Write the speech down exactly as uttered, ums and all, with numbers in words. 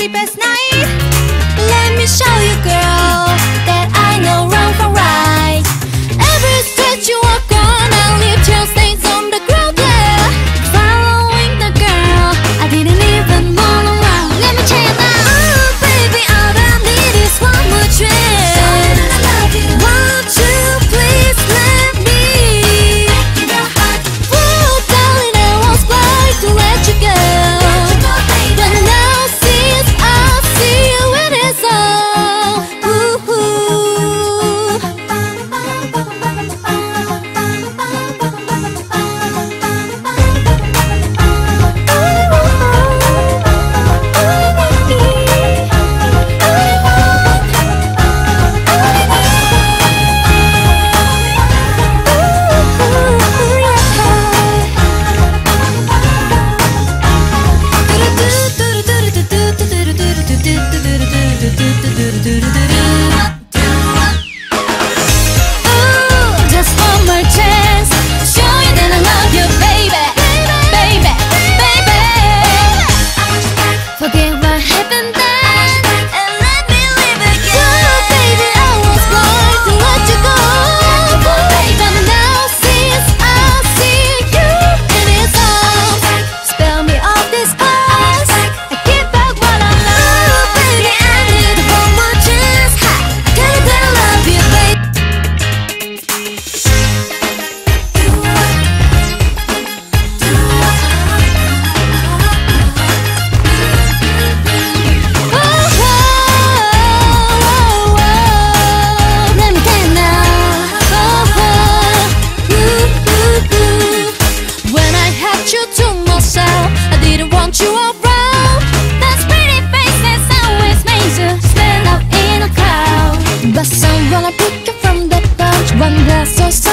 sleepless night. Let me show you, girl, that I know wrong from right. Every street you walk on, I leave trail stains on the ground, yeah. Following the girl, I didn't even move around. Let me tell you now. Oh, baby, all I need is one more chance. Won't you please let me? Oh, darling, I was going to let you go. But now since I see you, it is all. Ooh, ooh. Just one more chance, show you that I love you, baby, baby, baby. Forget what happened then, and let me live again. Oh, baby, I was going to let you go, but now since I see you, it is all. Spell me off this past, I give back what I love. Oh, baby, I need one more chance. I tell you that I love you, baby. Oh, oh, oh, oh, let me tell you now. Oh, oh, ooh, ooh, ooh. When I had you to myself, I didn't want you around. Those pretty faces always made you stand out in a crowd. But someone I pick up from the bunch, one glass or so.